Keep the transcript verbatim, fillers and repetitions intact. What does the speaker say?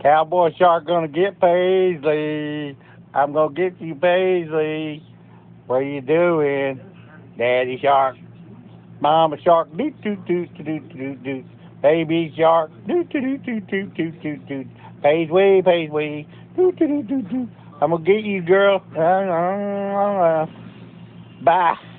Cowboy shark gonna get Paisley. I'm gonna get you, Paisley. What are you doing, Daddy shark? Mama shark, doo doo doo doo doo doo doo. Baby shark, doo doo doo doo doo doo doo doo. Paisley, Paisley, doo doo doo doo doo. I'm gonna get you, girl. Bye.